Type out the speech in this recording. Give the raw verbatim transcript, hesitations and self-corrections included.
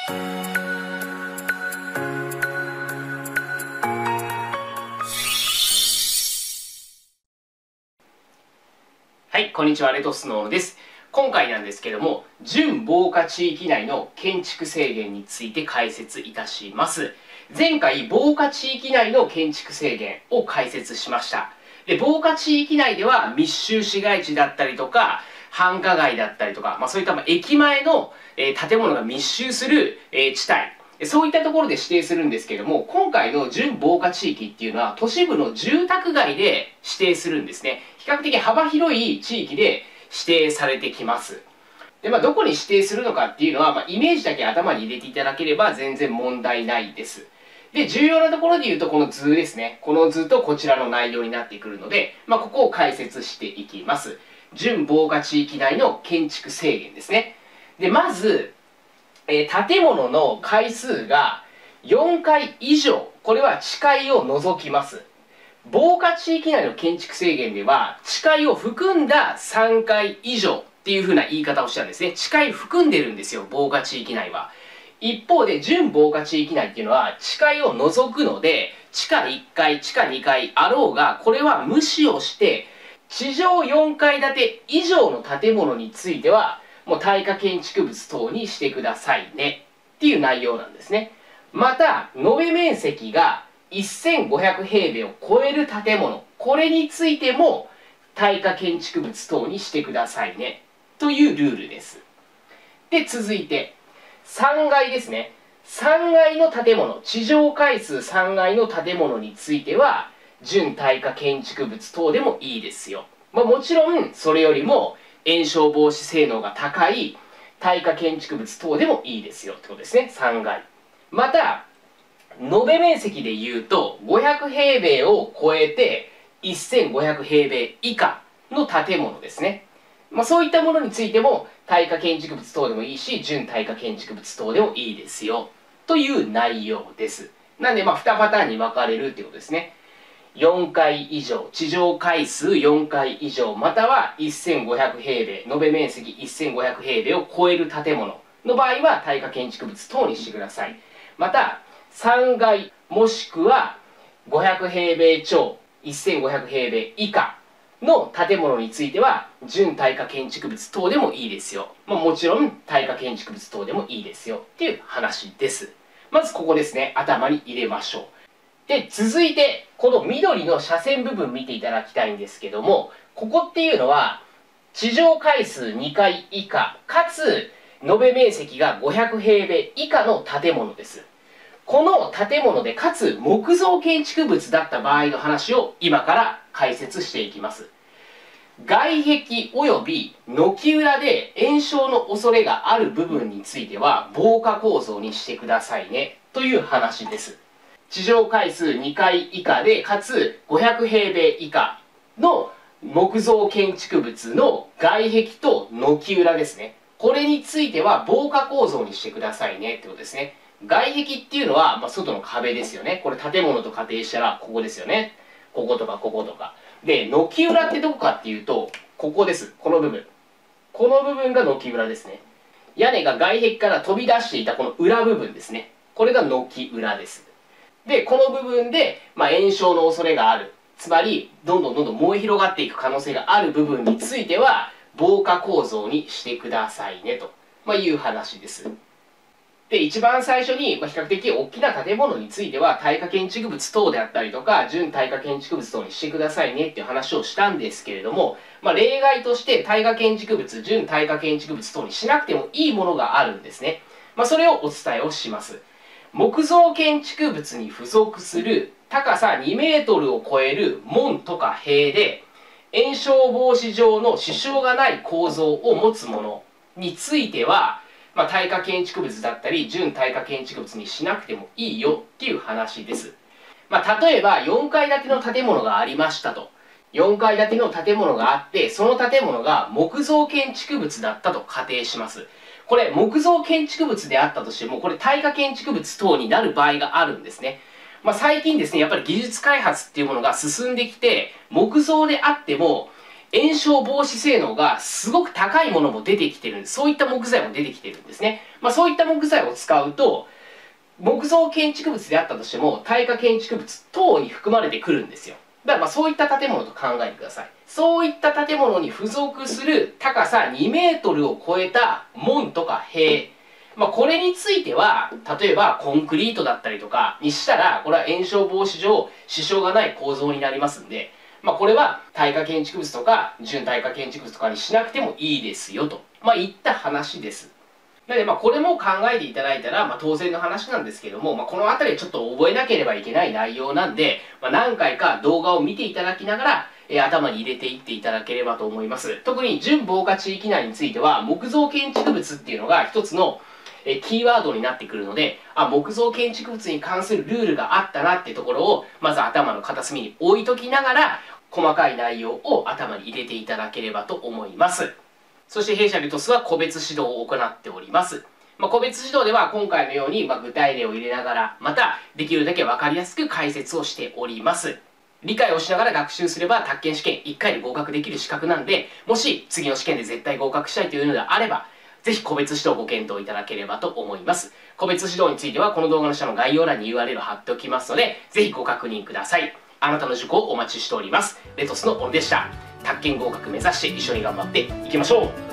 はい、こんにちは、レトスノーです。今回なんですけども、準防火地域内の建築制限について解説いたします。前回、防火地域内の建築制限を解説しました。で、防火地域内では密集市街地だったりとか、繁華街だったりとか、まあ、そういったまあ駅前の、えー、建物が密集する、えー、地帯、そういったところで指定するんですけども、今回の準防火地域っていうのは都市部の住宅街で指定するんですね。比較的幅広い地域で指定されてきます。で、まあ、どこに指定するのかっていうのは、まあ、イメージだけ頭に入れていただければ全然問題ないです。で、重要なところで言うとこの図ですね。この図とこちらの内容になってくるので、まあ、ここを解説していきます。準防火地域内の建築制限ですね。で、まず、えー、建物の階数がよんかい以上、これは地階を除きます。防火地域内の建築制限では、地階を含んださんかい以上っていう風な言い方をしたんですね。地階含んでるんですよ、防火地域内は。一方で、準防火地域内っていうのは、地階を除くので、地下いっかい、地下にかいあろうが、これは無視をして、地上よんかい建て以上の建物については、もう耐火建築物等にしてくださいねっていう内容なんですね。また、延べ面積がせんごひゃくへいべいを超える建物、これについても耐火建築物等にしてくださいねというルールです。で、続いてさんがいですね。さんがいの建物、地上階数さんがいの建物については準耐火建築物等でもいいですよ。まあ、もちろんそれよりも延焼防止性能が高い耐火建築物等でもいいですよってことですね。さんがい。また、延べ面積で言うとごひゃくへいべいを超えてせんごひゃくへいべい以下の建物ですね。まあ、そういったものについても耐火建築物等でもいいし、準耐火建築物等でもいいですよという内容です。なんで、まあにパターンに分かれるってことですね。よんかい以上、地上階数よんかい以上、またはせんごひゃくへいべい、延べ面積せんごひゃくへいべいを超える建物の場合は耐火建築物等にしてください。また、さんがいもしくはごひゃくへいべい超、せんごひゃくへいべい以下の建物については、準耐火建築物等でもいいですよ。まあ、もちろん耐火建築物等でもいいですよっていう話です。まずここですね、頭に入れましょう。で、続いて、この緑の斜線部分見ていただきたいんですけども、ここっていうのは、地上階数にかい以下、かつ、延べ面積がごひゃくへいべい以下の建物です。この建物で、かつ木造建築物だった場合の話を今から解説していきます。外壁及び軒裏で延焼の恐れがある部分については、防火構造にしてくださいね、という話です。地上階数にかい以下で、かつごひゃくへいべい以下の木造建築物の外壁と軒裏ですね。これについては防火構造にしてくださいねってことですね。外壁っていうのは、まあ、外の壁ですよね。これ建物と仮定したらここですよね。こことかこことか。で、軒裏ってどこかっていうと、ここです。この部分。この部分が軒裏ですね。屋根が外壁から飛び出していたこの裏部分ですね。これが軒裏です。で、この部分で、まあ、延焼の恐れがある。つまり、どんどんどんどん燃え広がっていく可能性がある部分については、防火構造にしてくださいね、と、まあ、いう話です。で、一番最初に、まあ、比較的大きな建物については、耐火建築物等であったりとか、準耐火建築物等にしてくださいねっていう話をしたんですけれども、まあ、例外として耐火建築物、準耐火建築物等にしなくてもいいものがあるんですね。まあ、それをお伝えをします。木造建築物に付属する高さにメートルを超える門とか塀で、延焼防止上の支障がない構造を持つものについては、まあ、耐火建築物だったり、準耐火建築物にしなくてもいいよっていう話です。まあ、例えばよんかい建ての建物がありましたと。よんかい建ての建物があって、その建物が木造建築物だったと仮定します。これ、木造建築物であったとしても、これ、耐火建築物等になる場合があるんですね。まあ、最近ですね、やっぱり技術開発っていうものが進んできて、木造であっても、 炎症防止性能がすごく高いものも出てきてるんです。そういった木材も出てきてるんですね。まあ、そういった木材を使うと、木造建築物であったとしても、耐火建築物等に含まれてくるんですよ。だからまあそういった建物と考えてください。そういった建物に付属する高さにメートルを超えた門とか塀、まあ、これについては、例えばコンクリートだったりとかにしたら、これは炎症防止上支障がない構造になりますんで、まあ、これは耐火建築物とか準耐火建築物とかにしなくてもいいですよと、まあ、いった話です。なので、まあ、これも考えていただいたら、まあ、当然の話なんですけども、まあ、この辺りはちょっと覚えなければいけない内容なんで、まあ、何回か動画を見ていただきながら、えー、頭に入れていっていただければと思います。特に準防火地域内については、木造建築物っていうのが一つのえー、キーワードになってくるので、あ、木造建築物に関するルールがあったなってところを、まず頭の片隅に置いときながら、細かい内容を頭に入れていただければと思います。そして弊社リトスは個別指導を行っております。まあ、個別指導では今回のように、まあ、具体例を入れながら、またできるだけ分かりやすく解説をしております。理解をしながら学習すれば、宅建試験いっかいで合格できる資格なんで、もし次の試験で絶対合格したいというのであれば、ぜひ個別指導をご検討いただければと思います。個別指導についてはこの動画の下の概要欄に ユーアールエル を貼っておきますので、ぜひご確認ください。あなたの受講をお待ちしております。レトスのオンでした。宅建合格目指して一緒に頑張っていきましょう。